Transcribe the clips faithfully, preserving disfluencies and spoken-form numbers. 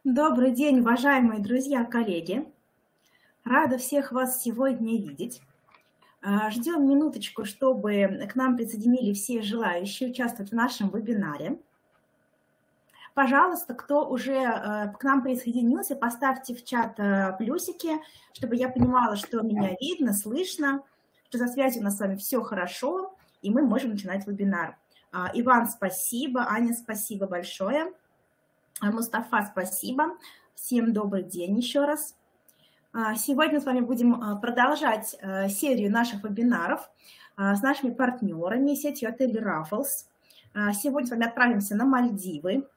Добрый день, уважаемые друзья, коллеги. Рада всех вас сегодня видеть. А, Ждем минуточку, чтобы к нам присоединились все желающие участвовать в нашем вебинаре. Пожалуйста, кто уже э, к нам присоединился, поставьте в чат э, плюсики, чтобы я понимала, что меня видно, слышно, что за связью у нас с вами все хорошо, и мы можем начинать вебинар. А, Иван, спасибо. Аня, спасибо большое. А, Мустафа, спасибо. Всем добрый день еще раз. А, Сегодня с вами будем а, продолжать а, серию наших вебинаров а, с нашими партнерами, сетью отелей Raffles. А, Сегодня с вами отправимся на Мальдивы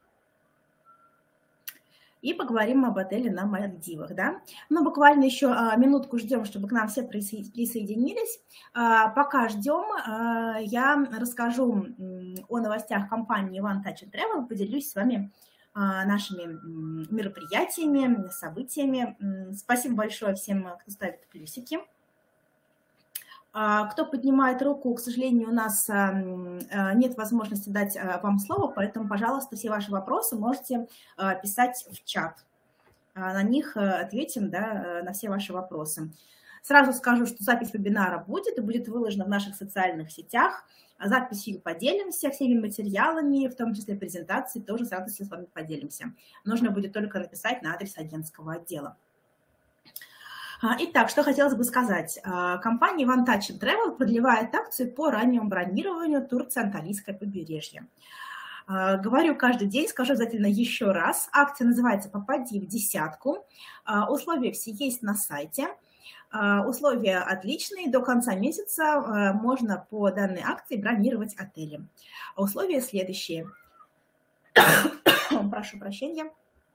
и поговорим об отеле на Мальдивах. Да? Ну, буквально еще а, минутку ждем, чтобы к нам все присо- присоединились. А, Пока ждем, а, я расскажу м, о новостях компании One Touch and Travel, поделюсь с вами а, нашими м, мероприятиями, событиями. М, Спасибо большое всем, кто ставит плюсики. А, Кто поднимает руку, к сожалению, у нас а, м, а, нет возможности дать а, вам слово, поэтому, пожалуйста, все ваши вопросы можете а, писать в чат. А, На них а, ответим, да, а, на все ваши вопросы. Сразу скажу, что запись вебинара будет и будет выложена в наших социальных сетях. А Записью поделимся всеми материалами, в том числе презентации, тоже с радостью с вами поделимся. Нужно будет только написать на адрес агентского отдела. А, Итак, что хотелось бы сказать. А, Компания One Touch and Travel продлевает акцию по раннему бронированию Турции-Анталийское побережье. А, Говорю каждый день, скажу обязательно еще раз. Акция называется «Попади в десятку». А, Условия все есть на сайте. А, Условия отличные. До конца месяца а, можно по данной акции бронировать отели. А Условия следующие. Прошу прощения.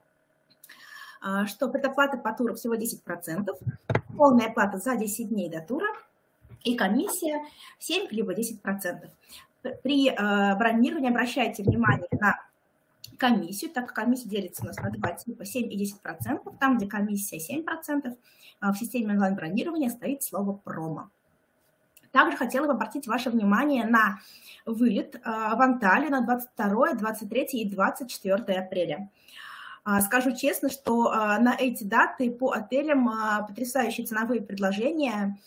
А, Что предоплата по туру всего десять процентов, полная оплата за десять дней до тура и комиссия семь либо десять процентов. При э, бронировании обращайте внимание на комиссию, так как комиссия делится у нас на два типа, семь и десять процентов. Там, где комиссия семь процентов, в системе онлайн-бронирования стоит слово «промо». Также хотела бы обратить ваше внимание на вылет в Анталию на двадцать второе, двадцать третье и двадцать четвёртое апреля. Скажу честно, что на эти даты по отелям потрясающие ценовые предложения,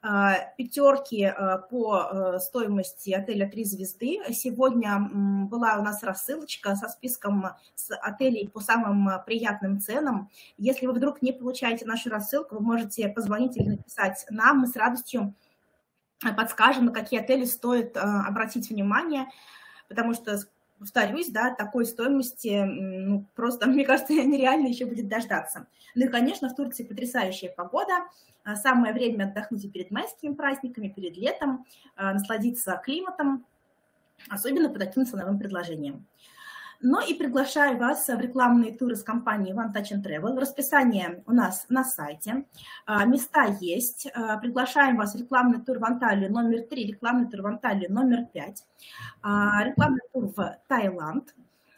пятерки по стоимости отеля три звезды. Сегодня была у нас рассылочка со списком отелей по самым приятным ценам. Если вы вдруг не получаете нашу рассылку, вы можете позвонить или написать нам, мы с радостью подскажем, на какие отели стоит обратить внимание, потому что, повторюсь, да, такой стоимости, ну, просто, мне кажется, нереально еще будет дождаться. Ну и, конечно, в Турции потрясающая погода. Самое время отдохнуть и перед майскими праздниками, перед летом, насладиться климатом, особенно по таким ценовым предложениям. Но и приглашаю вас в рекламные туры с компанией One Touch and Travel. Расписание у нас на сайте. Места есть. Приглашаем вас в рекламный тур в Анталию номер три, рекламный тур в Анталию номер пять, рекламный тур в Таиланд.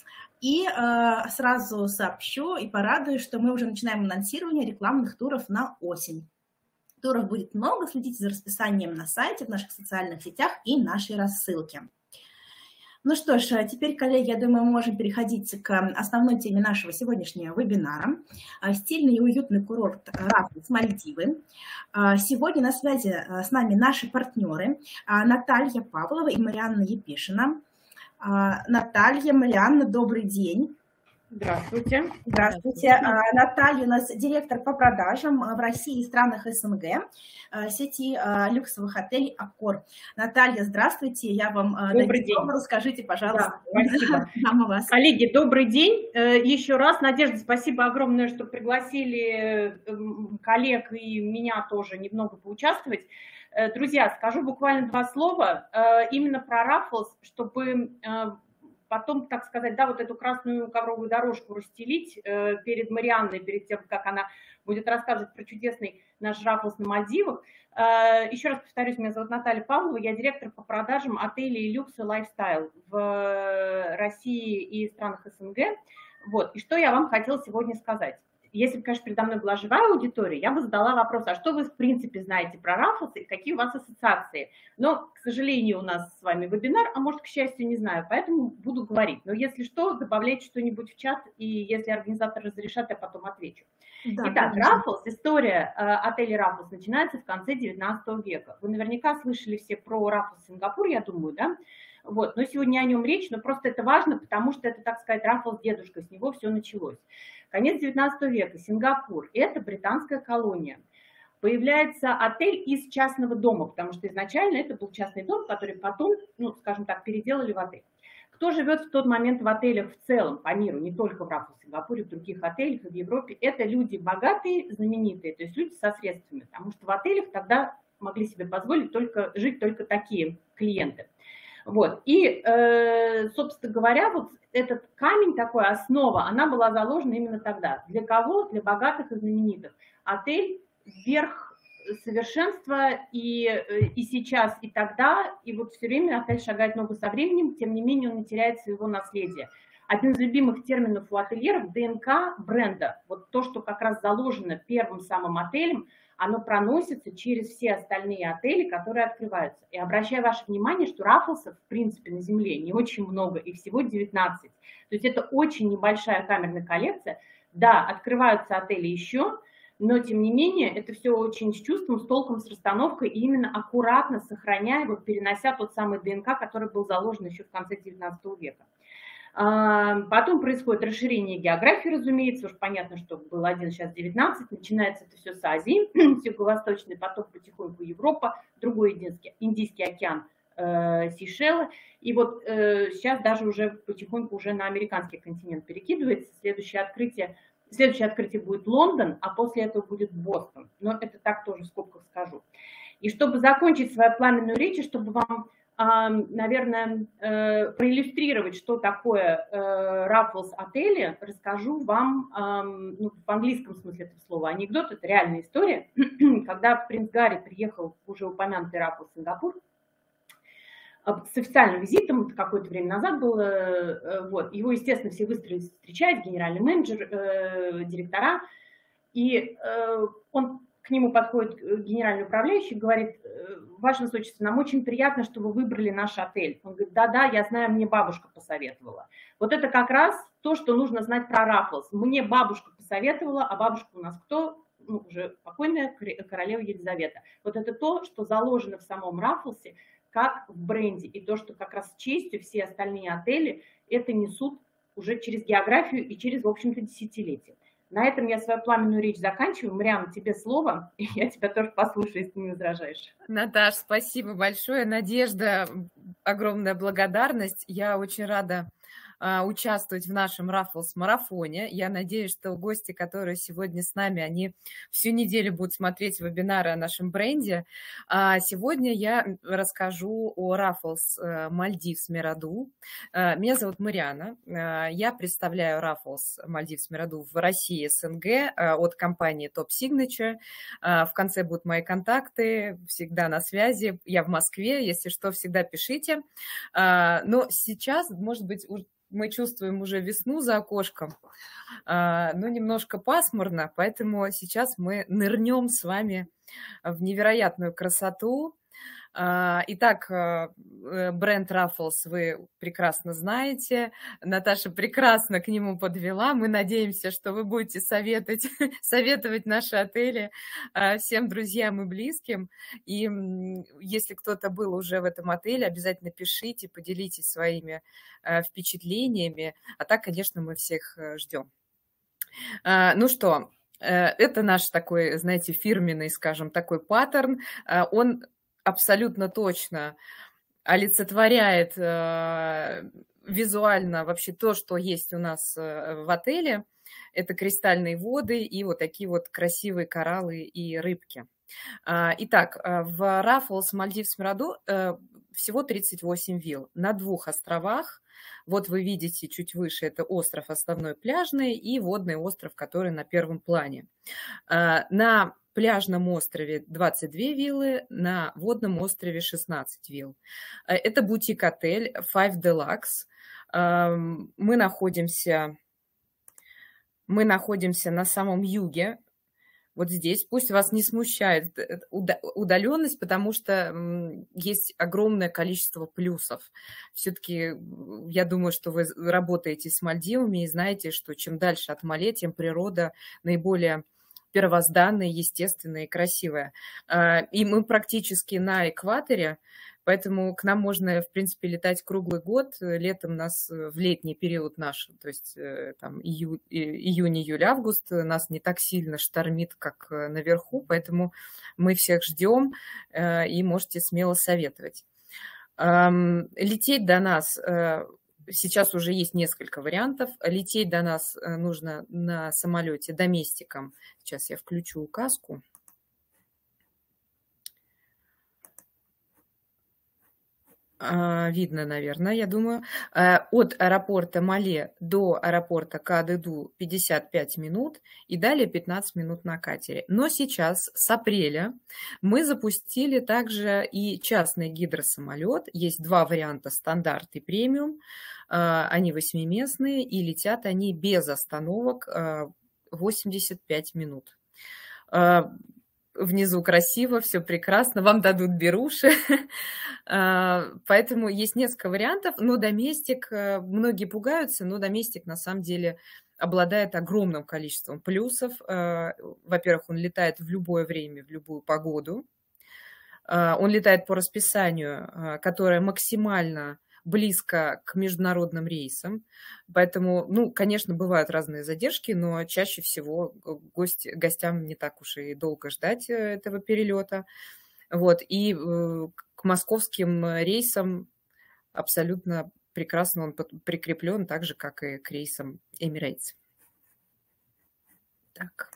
И сразу сообщу и порадую, что мы уже начинаем анонсирование рекламных туров на осень. Туров будет много, следите за расписанием на сайте, в наших социальных сетях и нашей рассылке. Ну что ж, теперь, коллеги, я думаю, мы можем переходить к основной теме нашего сегодняшнего вебинара. Стильный и уютный курорт Raffles, Мальдивы. Сегодня на связи с нами наши партнеры Наталья Павлова и Марианна Епишина. Наталья, Марианна, добрый день. Здравствуйте. Здравствуйте. Наталья у нас директор по продажам в России и странах СНГ сети люксовых отелей «Аккор». Наталья, здравствуйте. Я вам добрый день. Расскажите, пожалуйста. Да, спасибо. Вас. Коллеги, добрый день. Еще раз, Надежда, спасибо огромное, что пригласили коллег и меня тоже немного поучаствовать. Друзья, скажу буквально два слова именно про Raffles, чтобы потом, так сказать, да, вот эту красную ковровую дорожку расстелить э, перед Марианной, перед тем, как она будет рассказывать про чудесный наш Raffles на Мальдивах. Э, еще раз повторюсь, меня зовут Наталья Павлова, я директор по продажам отелей люкс и лайфстайл в России и странах СНГ. Вот, и что я вам хотела сегодня сказать. если бы, конечно, передо мной была живая аудитория, я бы задала вопрос, а что вы, в принципе, знаете про Raffles и какие у вас ассоциации? Но, к сожалению, у нас с вами вебинар, а может, к счастью, не знаю, поэтому буду говорить. Но если что, добавляйте что-нибудь в чат, и если организатор разрешат, я потом отвечу. Да, Итак, конечно. Raffles, история э, отеля Raffles начинается в конце девятнадцатого века. Вы наверняка слышали все про Raffles Сингапур, я думаю, да? Вот, но сегодня о нем речь, но просто это важно, потому что это, так сказать, Raffles дедушка, с него все началось. Конец девятнадцатого века, Сингапур – это британская колония. Появляется отель из частного дома, потому что изначально это был частный дом, который потом, ну, скажем так, переделали в отель. Кто живет в тот момент в отелях в целом по миру, не только в Raffles Сингапуре, в других отелях и в Европе, это люди богатые, знаменитые, то есть люди со средствами, потому что в отелях тогда могли себе позволить только, жить только такие клиенты. Вот. И, э, собственно говоря, вот этот камень, такой основа, она была заложена именно тогда. Для кого? Для богатых и знаменитых. Отель – верх совершенства и, и сейчас, и тогда. И вот все время отель шагает ногу со временем, тем не менее он не теряет своего наследия. Один из любимых терминов у ательеров – ДНК бренда. Вот то, что как раз заложено первым самым отелем, оно проносится через все остальные отели, которые открываются. И обращаю ваше внимание, что Raffles'ов, в принципе, на Земле не очень много, их всего девятнадцать. То есть это очень небольшая камерная коллекция. Да, открываются отели еще, но, тем не менее, это все очень с чувством, с толком, с расстановкой, и именно аккуратно сохраняя, вот, перенося тот самый ДНК, который был заложен еще в конце девятнадцатого века. Потом происходит расширение географии, разумеется, уж понятно, что был один, сейчас девятнадцать, начинается это все с Азии, с юго-восточный поток, потихоньку Европа, другой Индийский, Индийский океан, э, Сейшелы, и вот э, сейчас даже уже потихоньку уже на американский континент перекидывается. Следующее открытие, следующее открытие будет Лондон, а после этого будет Бостон, но это так тоже в скобках скажу. И чтобы закончить свою пламенную речь, чтобы вам, наверное, проиллюстрировать, что такое Raffles отели, расскажу вам, ну, в английском смысле этого слова, анекдот, это реальная история. Когда принц Гарри приехал в уже упомянутый Raffles Сингапур с официальным визитом, какое-то время назад было, вот, его, естественно, все выстроились встречать, генеральный менеджер, директора, и он к нему подходит генеральный управляющий и говорит: ваше высочество, нам очень приятно, что вы выбрали наш отель. Он говорит: да-да, я знаю, мне бабушка посоветовала. Вот это как раз то, что нужно знать про Raffles. Мне бабушка посоветовала, а бабушка у нас кто? Ну, уже покойная королева Елизавета. Вот это то, что заложено в самом Raffles'е, как в бренде. И то, что как раз с честью все остальные отели это несут уже через географию и через, в общем-то, десятилетия. На этом я свою пламенную речь заканчиваю. Марианна, тебе слово, и я тебя тоже послушаю, если ты не возражаешь. Наташ, спасибо большое. Надежда, огромная благодарность. Я очень рада участвовать в нашем Raffles марафоне. Я надеюсь, что гости, которые сегодня с нами, они всю неделю будут смотреть вебинары о нашем бренде. А сегодня я расскажу о Raffles Maldives Miraду. Меня зовут Марианна. Я представляю Raffles Maldives Miraду в России, СНГ от компании Top Signature. В конце будут мои контакты, всегда на связи. Я в Москве, если что, всегда пишите. Но сейчас, может быть, мы чувствуем уже весну за окошком, но немножко пасмурно, поэтому сейчас мы нырнем с вами в невероятную красоту. Итак, бренд Raffles вы прекрасно знаете. Наташа прекрасно к нему подвела. Мы надеемся, что вы будете советовать, советовать наши отели всем друзьям и близким. И если кто-то был уже в этом отеле, обязательно пишите, поделитесь своими впечатлениями. А так, конечно, мы всех ждем. Ну что, это наш такой, знаете, фирменный, скажем, такой паттерн. Он абсолютно точно олицетворяет э, визуально вообще то, что есть у нас в отеле. Это кристальные воды и вот такие вот красивые кораллы и рыбки. Э, итак, в Raffles Maldives Miraду э, всего тридцать восемь вилл на двух островах. Вот вы видите чуть выше, это остров основной пляжный и водный остров, который на первом плане. Э, на пляжном острове двадцать две виллы, на водном острове шестнадцать вилл. Это бутик-отель Five Deluxe. Мы находимся Мы находимся на самом юге. Вот здесь пусть вас не смущает удаленность, потому что есть огромное количество плюсов. Все-таки я думаю, что вы работаете с Мальдивами и знаете, что чем дальше от Мале, тем природа наиболее первозданная, естественная и красивая. И мы практически на экваторе, поэтому к нам можно, в принципе, летать круглый год. Летом нас в летний период наш, то есть там ию, июнь, июль, август, нас не так сильно штормит, как наверху, поэтому мы всех ждем и можете смело советовать. Лететь до нас, сейчас уже есть несколько вариантов. Лететь до нас нужно на самолете доместиком. Сейчас я включу указку. Видно, наверное, я думаю. От аэропорта Мале до аэропорта Кадыду пятьдесят пять минут и далее пятнадцать минут на катере. Но сейчас, с апреля, мы запустили также и частный гидросамолет. Есть два варианта, стандарт и премиум. Они восьмиместные и летят они без остановок восемьдесят пять минут. Внизу красиво, все прекрасно, вам дадут беруши. Поэтому есть несколько вариантов, но доместик, многие пугаются, но доместик на самом деле обладает огромным количеством плюсов. Во-первых, он летает в любое время, в любую погоду. Он летает по расписанию, которое максимально близко к международным рейсам. Поэтому, ну, конечно, бывают разные задержки, но чаще всего гость, гостям не так уж и долго ждать этого перелета. Вот. И к московским рейсам абсолютно прекрасно он прикреплен, так же, как и к рейсам Emirates. Так.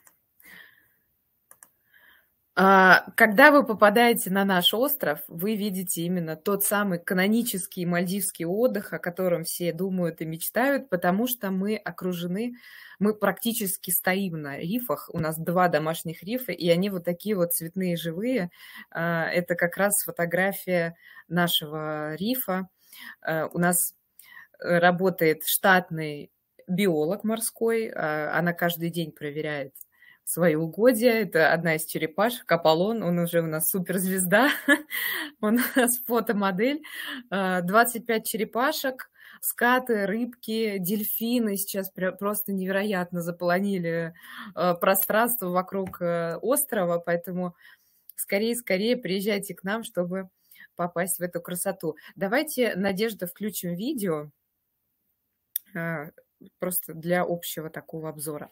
Когда вы попадаете на наш остров, вы видите именно тот самый канонический мальдивский отдых, о котором все думают и мечтают, потому что мы окружены, мы практически стоим на рифах, у нас два домашних рифа, и они вот такие вот цветные, живые. Это как раз фотография нашего рифа. У нас работает штатный биолог морской, она каждый день проверяет свои угодья. Это одна из черепашек, Аполлон, он уже у нас суперзвезда, он у нас фотомодель. двадцать пять черепашек, скаты, рыбки, дельфины сейчас просто невероятно заполонили пространство вокруг острова, поэтому скорее-скорее приезжайте к нам, чтобы попасть в эту красоту. Давайте, Надежда, включим видео просто для общего такого обзора.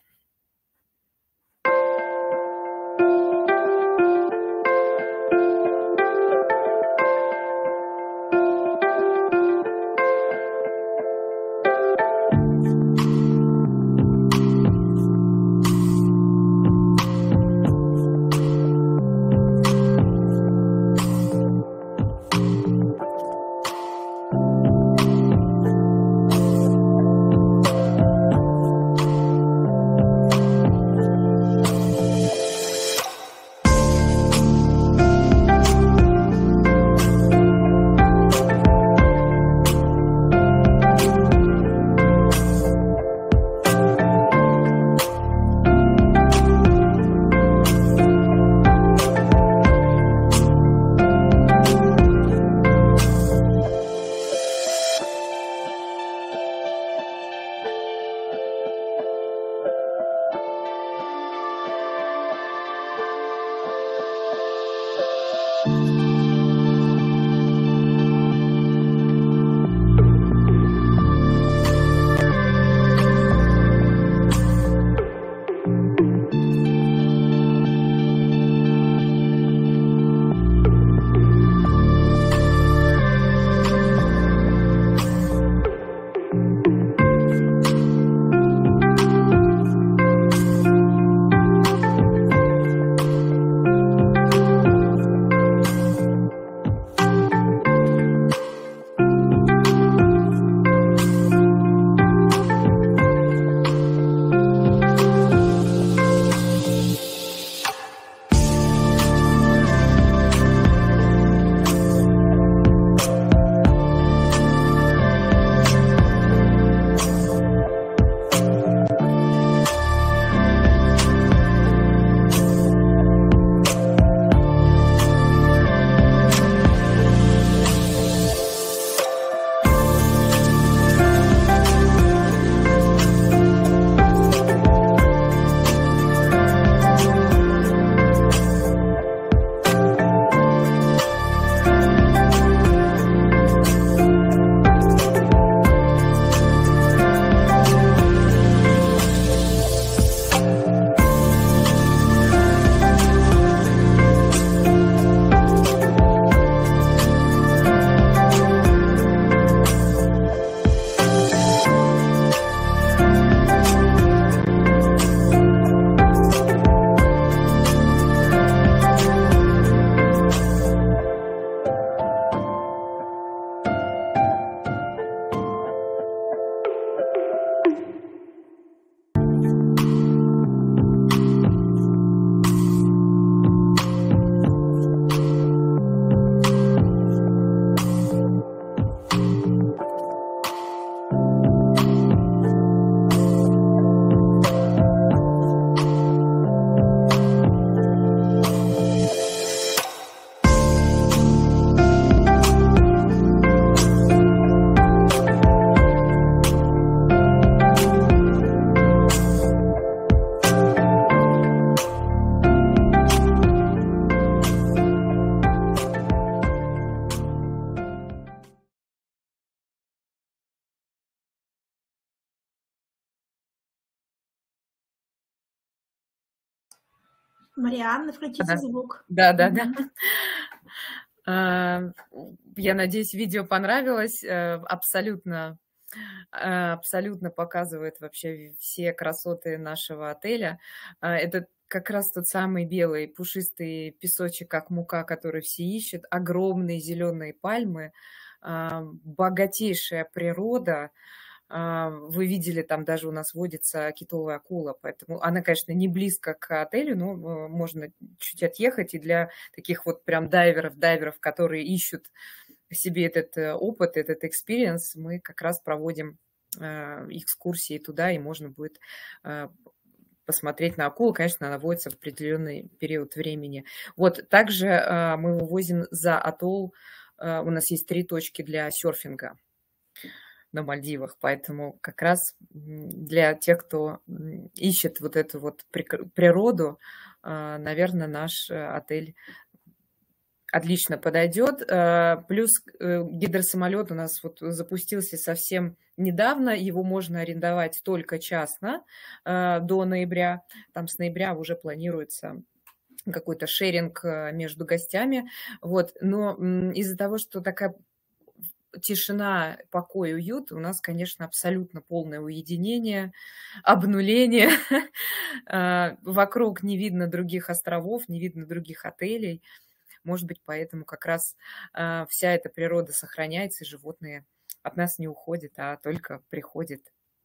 Марианна, включите Да, звук. да, да. да. Мгм. А, Я надеюсь, видео понравилось. Э, Абсолютно, э, абсолютно показывает вообще все красоты нашего отеля. А, Это как раз тот самый белый пушистый песочек, как мука, который все ищут, огромные зеленые пальмы, а, богатейшая природа. А, Вы видели, там даже у нас водится китовая акула, поэтому она, конечно, не близко к отелю, но э, можно чуть отъехать. И для таких вот прям дайверов, дайверов, которые ищут себе этот э, опыт, этот экспириенс, мы как раз проводим э, экскурсии туда, и можно будет э, посмотреть на акулу. Конечно, она водится в определенный период времени. Вот также э, мы вывозим за атолл. Э, у нас есть три точки для серфинга на Мальдивах, поэтому как раз для тех, кто ищет вот эту вот природу, наверное, наш отель отлично подойдет. Плюс гидросамолет у нас вот запустился совсем недавно, его можно арендовать только частно до ноября, там с ноября уже планируется какой-то шеринг между гостями, вот, но из-за того, что такая тишина, покой, уют, у нас, конечно, абсолютно полное уединение, обнуление. Вокруг не видно других островов, не видно других отелей. Может быть, поэтому как раз вся эта природа сохраняется, и животные от нас не уходят, а только приходят.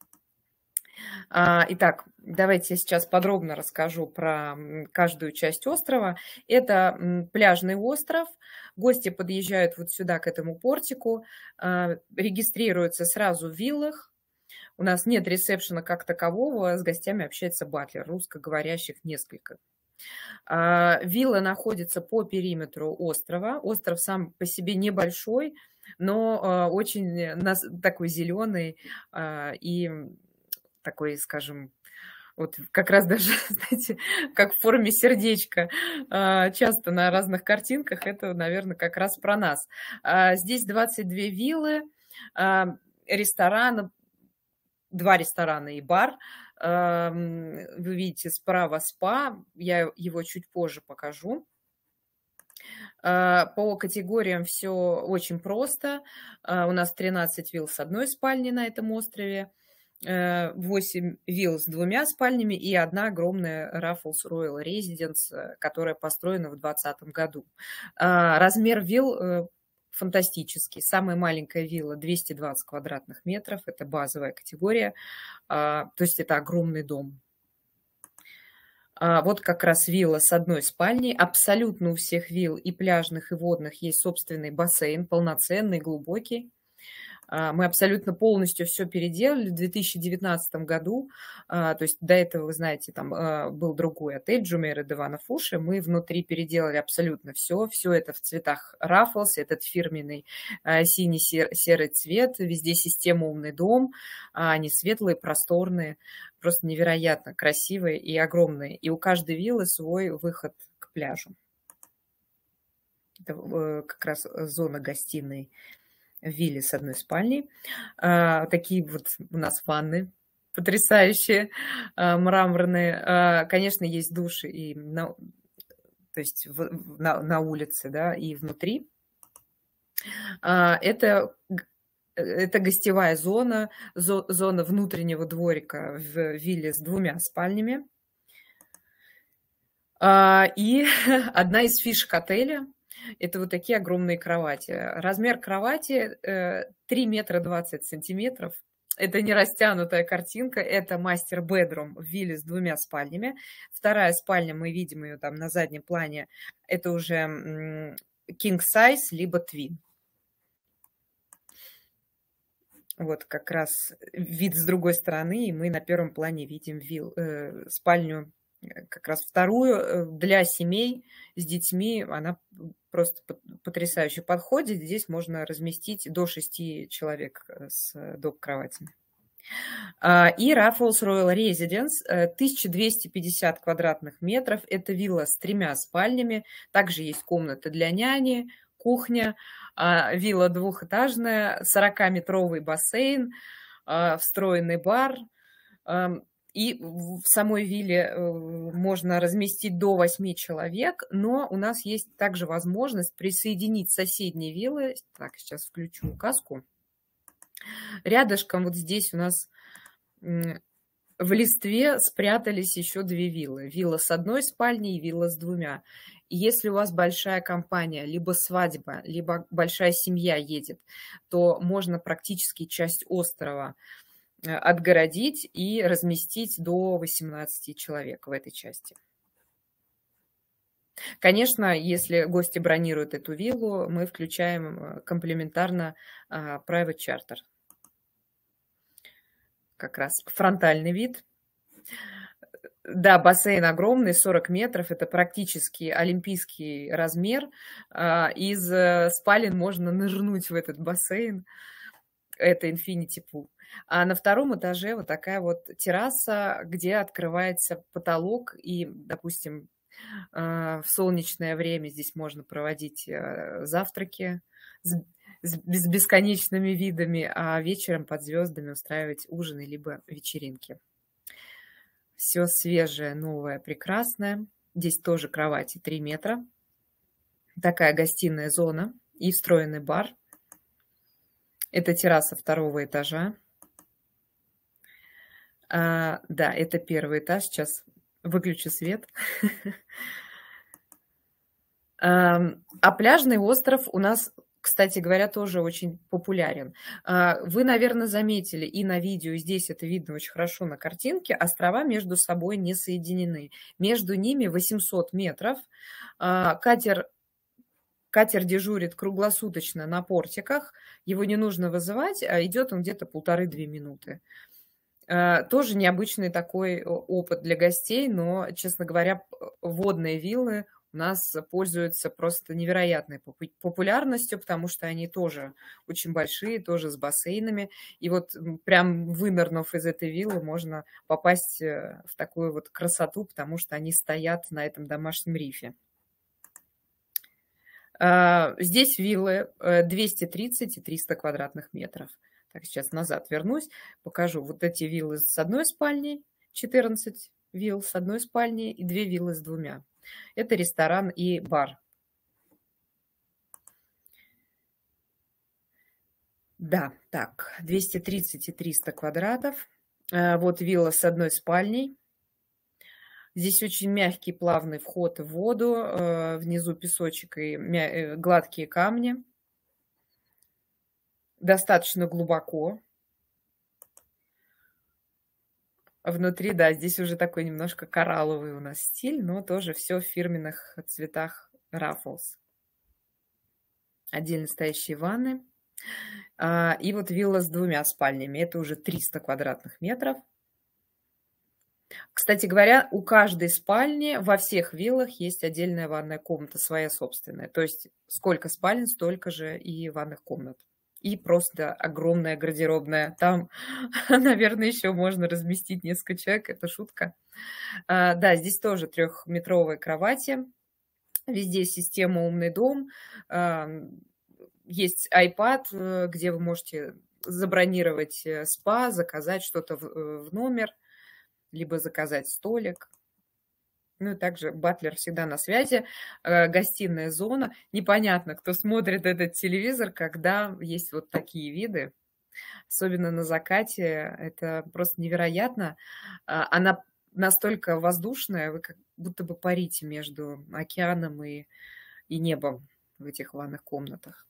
Итак, давайте я сейчас подробно расскажу про каждую часть острова. Это пляжный остров. Гости подъезжают вот сюда, к этому портику, регистрируются сразу в виллах. У нас нет ресепшена как такового, с гостями общается батлер, русскоговорящих несколько. Вилла находится по периметру острова. Остров сам по себе небольшой, но очень такой зеленый и такой, скажем, вот как раз даже, знаете, как в форме сердечка, часто на разных картинках, это, наверное, как раз про нас. Здесь двадцать две виллы, ресторан, два ресторана и бар. Вы видите справа спа, я его чуть позже покажу. По категориям все очень просто. У нас тринадцать вилл с одной спальней на этом острове, восемь вилл с двумя спальнями и одна огромная Raffles Royal Residence, которая построена в двадцатом году. Размер вилл фантастический. Самая маленькая вилла двести двадцать квадратных метров, это базовая категория, то есть это огромный дом. Вот как раз вилла с одной спальней. Абсолютно у всех вилл и пляжных, и водных есть собственный бассейн, полноценный, глубокий. Мы абсолютно полностью все переделали в две тысячи девятнадцатом году. То есть до этого, вы знаете, там был другой отель Джумейра де Ванафуши. Мы внутри переделали абсолютно все. Все это в цветах Raffles, этот фирменный синий-серый цвет. Везде система «Умный дом». Они светлые, просторные, просто невероятно красивые и огромные. И у каждой виллы свой выход к пляжу. Это как раз зона гостиной в вилле с одной спальней. А, такие вот у нас ванны потрясающие, а, мраморные. А, конечно, есть души и на, то есть в, на, на улице, да, и внутри. А, это, это гостевая зона, зо, зона внутреннего дворика в вилле с двумя спальнями. А, и одна из фишек отеля — это вот такие огромные кровати. Размер кровати три метра двадцать сантиметров. Это не растянутая картинка, это мастер-бедрум в вилле с двумя спальнями. Вторая спальня, мы видим ее там на заднем плане, это уже king size, либо twin. Вот как раз вид с другой стороны, и мы на первом плане видим вилл, э, спальню, как раз вторую для семей с детьми. Она просто потрясающе подходит. Здесь можно разместить до шести человек с док-кроватями. И Raffles Royal Residence, тысяча двести пятьдесят квадратных метров. Это вилла с тремя спальнями. Также есть комната для няни, кухня. Вилла двухэтажная, сорокаметровый бассейн, встроенный бар. И в самой вилле можно разместить до восьми человек, но у нас есть также возможность присоединить соседние виллы. Так, сейчас включу указку. Рядышком вот здесь у нас в листве спрятались еще две виллы. Вилла с одной спальней и вилла с двумя. И если у вас большая компания, либо свадьба, либо большая семья едет, то можно практически часть острова отгородить и разместить до восемнадцати человек в этой части. Конечно, если гости бронируют эту виллу, мы включаем комплементарно private charter. Как раз фронтальный вид. Да, бассейн огромный, сорок метров, это практически олимпийский размер. Из спален можно нырнуть в этот бассейн. Это Infinity Pool. А на втором этаже вот такая вот терраса, где открывается потолок, и, допустим, в солнечное время здесь можно проводить завтраки с бесконечными видами, а вечером под звездами устраивать ужины либо вечеринки. Все свежее, новое, прекрасное. Здесь тоже кровати три метра. Такая гостиная зона и встроенный бар. Это терраса второго этажа. А, да, это первый этаж. Сейчас выключу свет. А пляжный остров у нас, кстати говоря, тоже очень популярен. Вы, наверное, заметили и на видео, и здесь это видно очень хорошо на картинке, острова между собой не соединены. Между ними восемьсот метров. Катер, катер дежурит круглосуточно на портиках. Его не нужно вызывать, а идет он где-то полторы-две минуты. Тоже необычный такой опыт для гостей, но, честно говоря, водные виллы у нас пользуются просто невероятной популярностью, потому что они тоже очень большие, тоже с бассейнами. И вот прям вынырнув из этой виллы, можно попасть в такую вот красоту, потому что они стоят на этом домашнем рифе. Здесь виллы двести тридцать и триста квадратных метров. Так, сейчас назад вернусь, покажу. Вот эти виллы с одной спальней, четырнадцать вилл с одной спальней и две виллы с двумя. Это ресторан и бар. Да, так, двести тридцать и триста квадратов. Вот вилла с одной спальней. Здесь очень мягкий, плавный вход в воду. Внизу песочек и гладкие камни. Достаточно глубоко. Внутри, да, здесь уже такой немножко коралловый у нас стиль, но тоже все в фирменных цветах Raffles. Отдельно стоящие ванны. И вот вилла с двумя спальнями. Это уже триста квадратных метров. Кстати говоря, у каждой спальни во всех виллах есть отдельная ванная комната, своя собственная. То есть сколько спален, столько же и ванных комнат. И просто огромная гардеробная. Там, наверное, еще можно разместить несколько человек. Это шутка. А, да, здесь тоже трехметровые кровати. Везде система «Умный дом». А, есть iPad, где вы можете забронировать спа, заказать что-то в, в номер, либо заказать столик. Ну и также батлер всегда на связи, гостиная зона. Непонятно, кто смотрит этот телевизор, когда есть вот такие виды. Особенно на закате. Это просто невероятно. Она настолько воздушная, вы как будто бы парите между океаном и, и небом в этих ванных комнатах.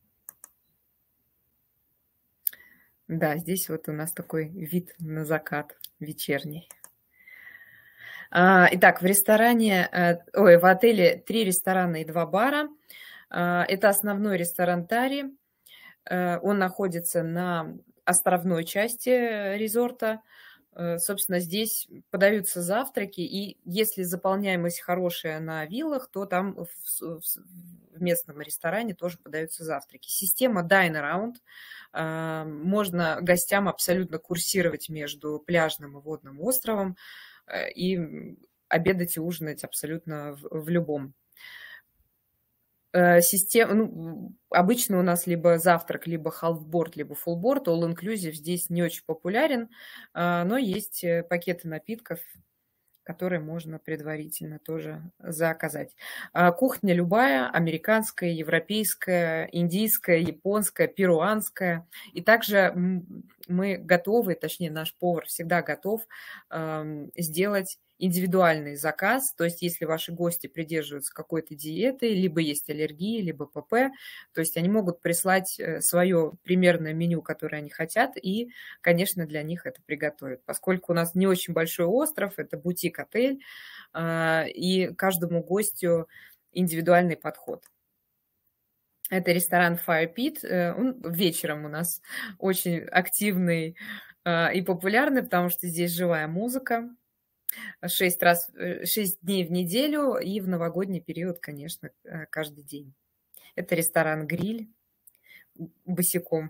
Да, здесь вот у нас такой вид на закат вечерний. Итак, в ресторане, ой, в отеле три ресторана и два бара. Это основной ресторан Тари. Он находится на островной части резорта. Собственно, здесь подаются завтраки, и если заполняемость хорошая на виллах, то там в местном ресторане тоже подаются завтраки. Система Dine Around. Можно гостям абсолютно курсировать между пляжным и водным островом и обедать и ужинать абсолютно в, в любом. Система, ну, обычно у нас либо завтрак, либо half-board, либо full-board. All-inclusive здесь не очень популярен, но есть пакеты напитков, которые можно предварительно тоже заказать. Кухня любая, американская, европейская, индийская, японская, перуанская. И также мы готовы, точнее наш повар всегда готов сделать индивидуальный заказ, то есть если ваши гости придерживаются какой-то диеты, либо есть аллергии, либо ПП, то есть они могут прислать свое примерное меню, которое они хотят, и, конечно, для них это приготовят. Поскольку у нас не очень большой остров, это бутик-отель, и каждому гостю индивидуальный подход. Это ресторан Fire Pit, он вечером у нас очень активный и популярный, потому что здесь живая музыка. Шесть раз, шесть дней в неделю и в новогодний период, конечно, каждый день. Это ресторан «Гриль» босиком.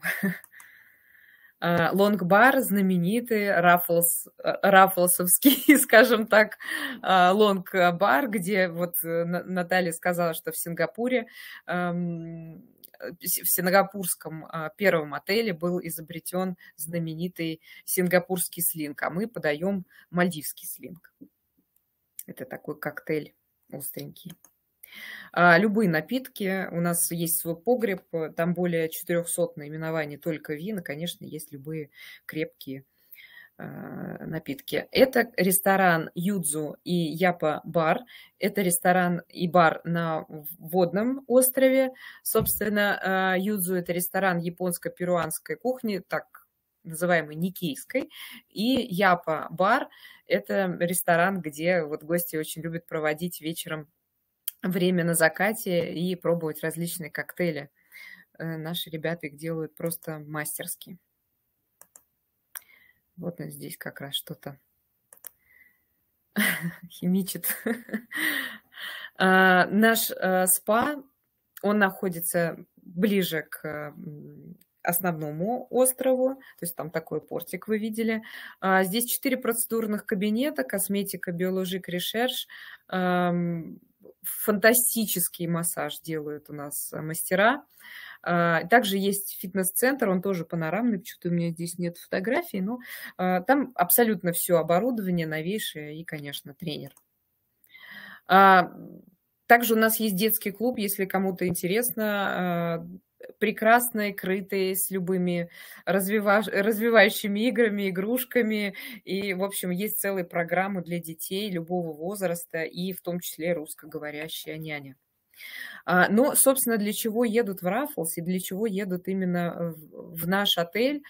Лонг-бар знаменитый, Раффлс, раффлсовский, скажем так, лонг-бар, где вот Наталья сказала, что в Сингапуре, в сингапурском первом отеле был изобретен знаменитый сингапурский слинг, а мы подаем мальдивский слинг. Это такой коктейль остренький. Любые напитки, у нас есть свой погреб, там более четырехсот наименований только вин, и, конечно, есть любые крепкие напитки. Это ресторан Юдзу и Япа бар. Это ресторан и бар на водном острове. Собственно, Юдзу – это ресторан японско-перуанской кухни, так называемой никейской. И Япа бар – это ресторан, где вот гости очень любят проводить вечером время на закате и пробовать различные коктейли. Наши ребята их делают просто мастерски. Вот он здесь как раз что-то химичит. Наш спа, он находится ближе к основному острову, то есть там такой портик вы видели. Здесь четыре процедурных кабинета, косметика, биологик, ресерч. Фантастический массаж делают у нас мастера. Также есть фитнес-центр, он тоже панорамный, почему-то у меня здесь нет фотографий, но там абсолютно все оборудование новейшее и, конечно, тренер. Также у нас есть детский клуб, если кому-то интересно, прекрасный, крытый, с любыми развива... развивающими играми, игрушками. И, в общем, есть целые программы для детей любого возраста, и в том числе русскоговорящая няня. Но, собственно, для чего едут в Раффлс и для чего едут именно в наш отель,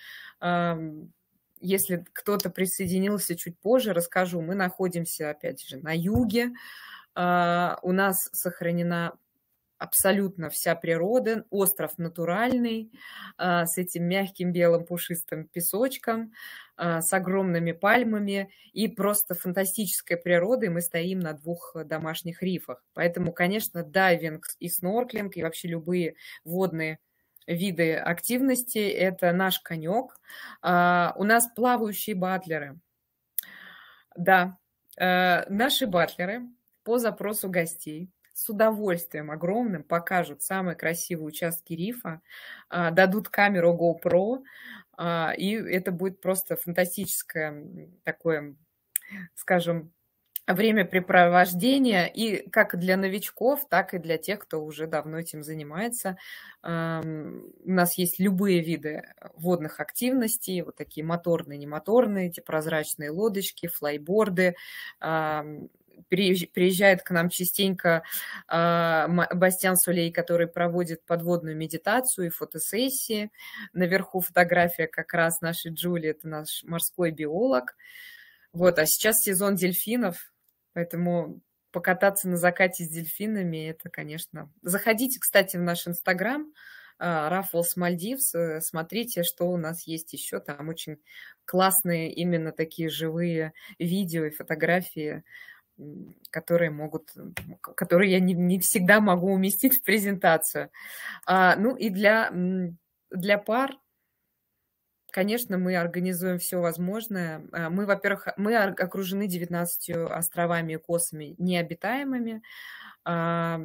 если кто-то присоединился чуть позже, расскажу. Мы находимся, опять же, на юге. У нас сохранена абсолютно вся природа, остров натуральный, с этим мягким белым пушистым песочком, с огромными пальмами и просто фантастической природой. Мы стоим на двух домашних рифах. Поэтому, конечно, дайвинг и снорклинг, и вообще любые водные виды активности – это наш конек. У нас плавающие батлеры. Да, наши батлеры по запросу гостей с удовольствием огромным покажут самые красивые участки рифа, дадут камеру GoPro, и это будет просто фантастическое такое, скажем, времяпрепровождение, и как для новичков, так и для тех, кто уже давно этим занимается. У нас есть любые виды водных активностей, вот такие моторные, немоторные, эти прозрачные лодочки, флайборды. Приезжает к нам частенько Бастиан Солей, который проводит подводную медитацию и фотосессии. Наверху фотография как раз нашей Джули, это наш морской биолог. Вот, а сейчас сезон дельфинов, поэтому покататься на закате с дельфинами, это, конечно... Заходите, кстати, в наш Инстаграм, Раффлс Мальдивс, смотрите, что у нас есть еще. Там очень классные именно такие живые видео и фотографии, которые могут, которые я не, не всегда могу уместить в презентацию. А, ну и для, для пар, конечно, мы организуем все возможное. Мы, во-первых, мы окружены девятнадцатью островами и косами необитаемыми. А,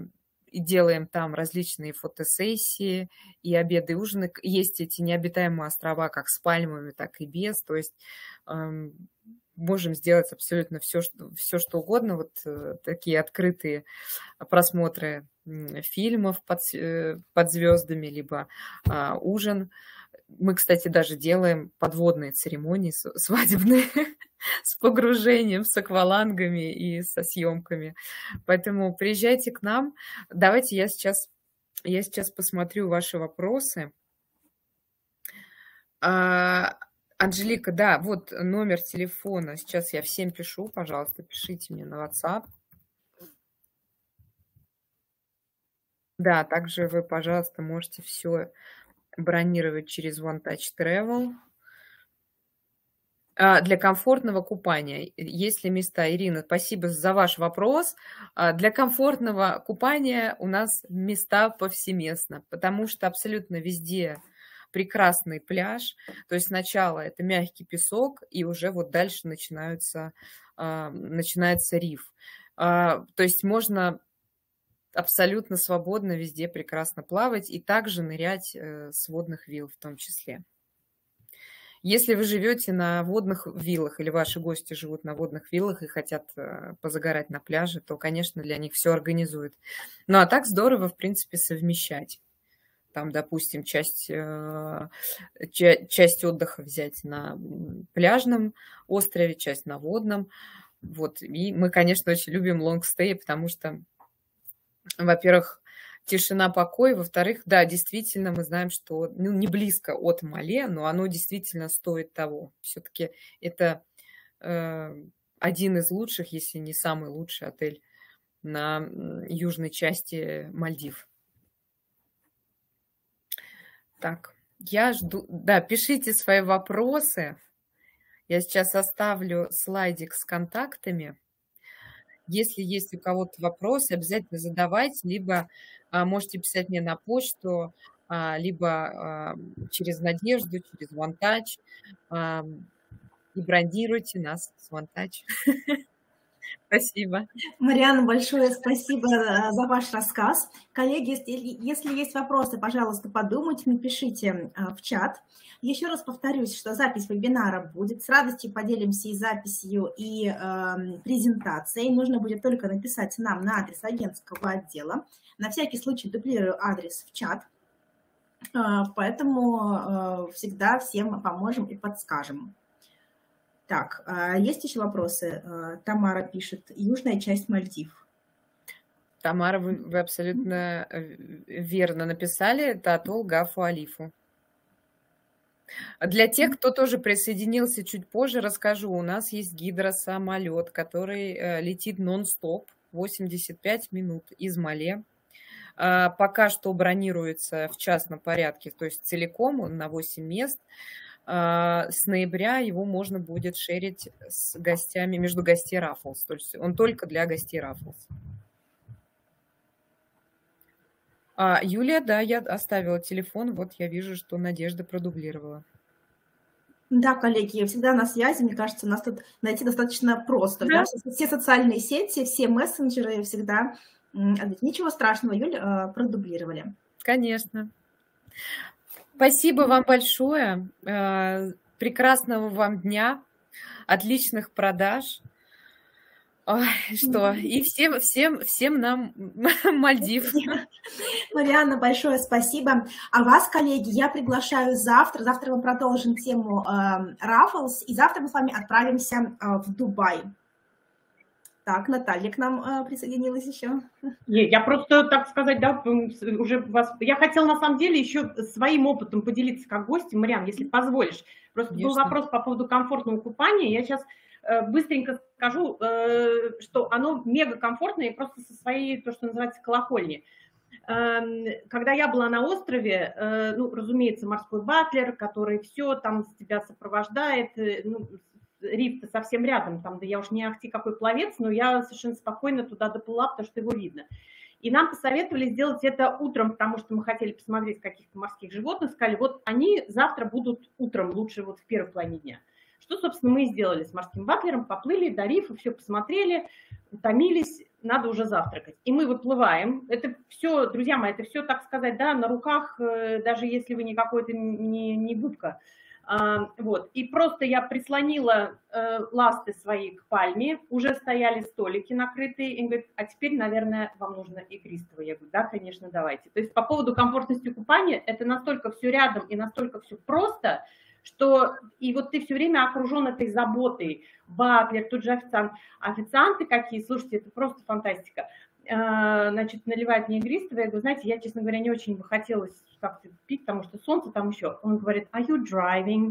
и делаем там различные фотосессии и обеды, и ужины. Есть эти необитаемые острова как с пальмами, так и без. То есть эм, можем сделать абсолютно все, что, все, что угодно. Вот э, такие открытые просмотры э, фильмов под, э, под звездами, либо э, ужин. Мы, кстати, даже делаем подводные церемонии свадебные с погружением, с аквалангами и со съемками. Поэтому приезжайте к нам. Давайте я сейчас, я сейчас посмотрю ваши вопросы. А, Анжелика, да, вот номер телефона. Сейчас я всем пишу, пожалуйста, пишите мне на WhatsApp. Да, также вы, пожалуйста, можете все бронировать через One Touch Travel. Для комфортного купания есть ли места? Ирина, спасибо за ваш вопрос. Для комфортного купания у нас места повсеместно, потому что абсолютно везде прекрасный пляж. То есть сначала это мягкий песок, и уже вот дальше начинаются, начинается риф. То есть можно абсолютно свободно везде прекрасно плавать и также нырять с водных вилл в том числе. Если вы живете на водных виллах или ваши гости живут на водных виллах и хотят позагорать на пляже, то, конечно, для них все организуют. Ну, а так здорово, в принципе, совмещать. Там, допустим, часть, часть отдыха взять на пляжном острове, часть на водном. Вот. И мы, конечно, очень любим лонгстей, потому что, во-первых, тишина, покой. Во-вторых, да, действительно, мы знаем, что ну, не близко от Мале, но оно действительно стоит того. Все-таки это э, один из лучших, если не самый лучший отель на южной части Мальдив. Так, я жду... Да, пишите свои вопросы. Я сейчас оставлю слайдик с контактами. Если есть у кого-то вопросы, обязательно задавайте, либо а, можете писать мне на почту, а, либо а, через Надежду, через One Touch, а, и бронируйте нас с One Touch. Спасибо. Марианна, большое спасибо за ваш рассказ. Коллеги, если есть вопросы, пожалуйста, подумайте, напишите в чат. Еще раз повторюсь, что запись вебинара будет. С радостью поделимся и записью, и э, презентацией. Нужно будет только написать нам на адрес агентского отдела. На всякий случай дублирую адрес в чат. Э, поэтому э, всегда всем поможем и подскажем. Так, есть еще вопросы? Тамара пишет, южная часть Мальдив. Тамара, вы, вы абсолютно верно написали, это атолл Гафу-Алифу. Для тех, кто тоже присоединился чуть позже, расскажу. У нас есть гидросамолет, который летит нон-стоп, восемьдесят пять минут из Мале. Пока что бронируется в частном порядке, то есть целиком он на восемь мест. С ноября его можно будет шерить с гостями, между гостей Raffles. То есть он только для гостей Raffles. А, Юлия, да, я оставила телефон. Вот я вижу, что Надежда продублировала. Да, коллеги, всегда на связи. Мне кажется, нас тут найти достаточно просто. Да? Да? Все социальные сети, все мессенджеры всегда. Ничего страшного, Юля, продублировали. Конечно. Спасибо вам большое. Прекрасного вам дня, отличных продаж. Ой, что? И всем, всем, всем нам Мальдив. Марианна, большое спасибо. А вас, коллеги, я приглашаю завтра. Завтра мы продолжим тему э, Raffles. И завтра мы с вами отправимся э, в Дубай. Так, Наталья к нам э, присоединилась еще. Я просто, так сказать, да, уже вас... Я хотела, на самом деле, еще своим опытом поделиться как гости, Мариан, если позволишь. Просто Конечно. Был вопрос по поводу комфортного купания. Я сейчас э, быстренько скажу, э, что оно мега комфортное, просто со своей, то, что называется, колокольни. Э, когда я была на острове, э, ну, разумеется, морской батлер, который все там тебя сопровождает, э, ну, риф-то совсем рядом, там, да я уж не ахти какой пловец, но я совершенно спокойно туда доплыла, потому что его видно. И нам посоветовали сделать это утром, потому что мы хотели посмотреть каких-то морских животных, сказали, вот они завтра будут утром, лучше вот в первой половине дня. Что, собственно, мы и сделали с морским батлером, поплыли до рифа, все посмотрели, утомились, надо уже завтракать. И мы выплываем. Это все, друзья мои, это все, так сказать, да, на руках, даже если вы не какой-то не, не губка. А, вот. И просто я прислонила э, ласты свои к пальме, уже стояли столики накрытые, и он говорит, а теперь, наверное, вам нужно игристого. Я говорю, да, конечно, давайте. То есть по поводу комфортности купания, это настолько все рядом и настолько все просто, что и вот ты все время окружен этой заботой. Батлер, тут же официант. Официанты какие, слушайте, это просто фантастика. Значит, наливает мне игристого. Я говорю, знаете, я, честно говоря, не очень бы хотелось как-то пить, потому что солнце там еще. Он говорит, are you driving?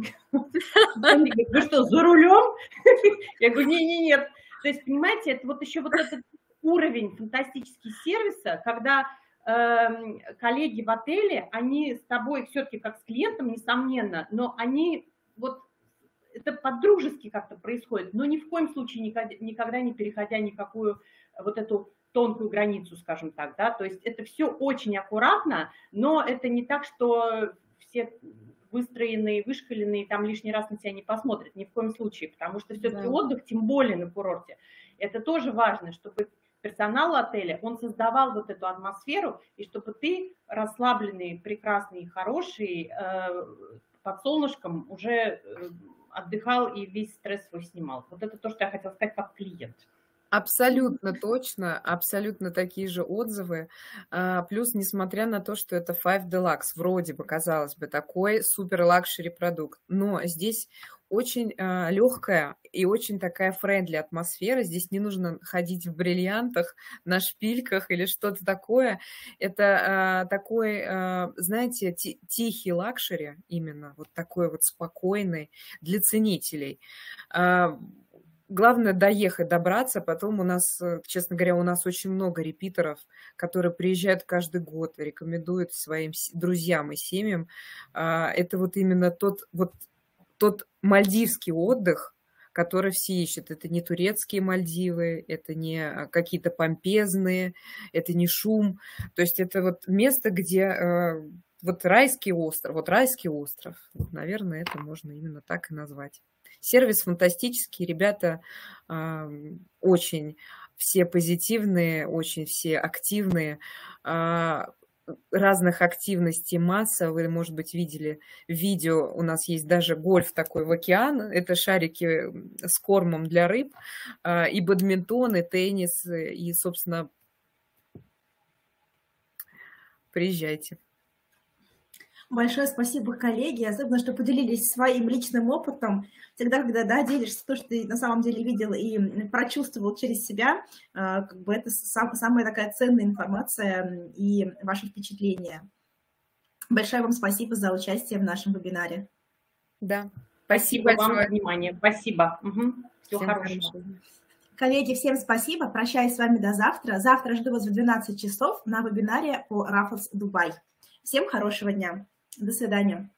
Вы что, за рулем? Я говорю, не-не-нет. То есть, понимаете, это вот еще вот этот уровень фантастический сервиса, когда э, коллеги в отеле, они с тобой все-таки как с клиентом, несомненно, но они вот это по-дружески как-то происходит, но ни в коем случае никогда, никогда не переходя никакую вот эту тонкую границу, скажем так, да, то есть это все очень аккуратно, но это не так, что все выстроенные, вышкаленные, там лишний раз на тебя не посмотрят, ни в коем случае, потому что все-таки да. Отдых, тем более на курорте, это тоже важно, чтобы персонал отеля, он создавал вот эту атмосферу, и чтобы ты расслабленный, прекрасный, хороший, под солнышком уже отдыхал и весь стресс свой снимал. Вот это то, что я хотела сказать как клиент. Абсолютно точно, абсолютно такие же отзывы. Плюс, несмотря на то, что это Five Deluxe, вроде бы, казалось бы, такой супер-лакшери продукт, но здесь очень легкая и очень такая френдли атмосфера. Здесь не нужно ходить в бриллиантах, на шпильках или что-то такое. Это такой, знаете, тихий лакшери именно, вот такой вот спокойный для ценителей. Главное доехать, добраться. Потом у нас, честно говоря, у нас очень много репитеров, которые приезжают каждый год, рекомендуют своим друзьям и семьям. Это вот именно тот, вот, тот мальдивский отдых, который все ищут. Это не турецкие Мальдивы, это не какие-то помпезные, это не шум. То есть это вот место, где вот райский остров, вот райский остров. Вот, наверное, это можно именно так и назвать. Сервис фантастический, ребята э, очень все позитивные, очень все активные, э, разных активностей масса. Вы, может быть, видели видео, у нас есть даже гольф такой в океан, это шарики с кормом для рыб, э, и бадминтон, и теннис, и, собственно, приезжайте. Большое спасибо, коллеги, особенно, что поделились своим личным опытом. Всегда, когда да, делишься то, что ты на самом деле видел и прочувствовал через себя, как бы это сам, самая такая ценная информация и ваши впечатления. Большое вам спасибо за участие в нашем вебинаре. Да, спасибо, спасибо вам за внимание. Спасибо. Угу. Всего всем хорошего. хорошего. Коллеги, всем спасибо. Прощаюсь с вами до завтра. Завтра жду вас в двенадцать часов на вебинаре по Raffles Dubai. Всем хорошего дня. До свидания.